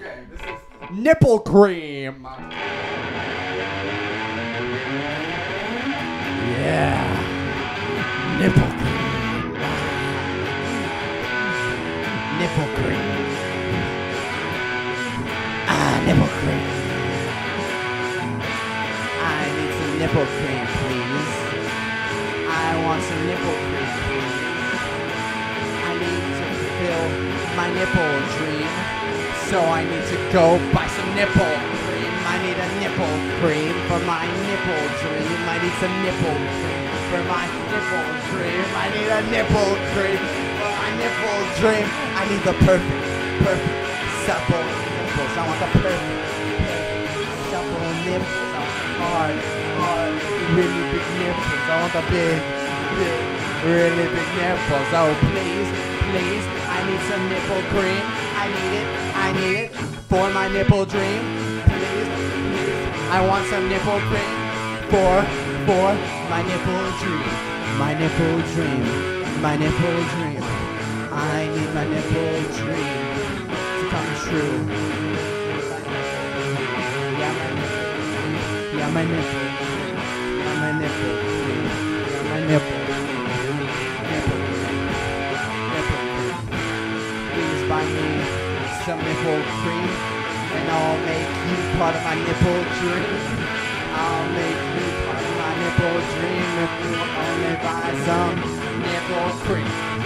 Okay, this is Nipple Cream. Yeah. Nipple Cream. Nipple Cream. Nipple Cream. I need some nipple cream, please. I want some nipple cream, please. I need to fulfill my nipple dream, so I need to go buy some nipple cream. I need a nipple cream for my nipple dream. I need some nipple cream for my nipple dream. I need a nipple cream for my nipple dream. I need the perfect, supple nipples. I want the perfect, supple nipples. I want hard, really big nipples. I want the big, really big nipples. Oh, please, I need some nipple cream. I need it for my nipple dream. Please, I want some nipple cream for my nipple dream. My nipple dream. I need my nipple dream to come true. Yeah, my nipple. Please buy me some nipple cream, and I'll make you part of my nipple dream. I'll make you part of my nipple dream if you only buy some nipple cream.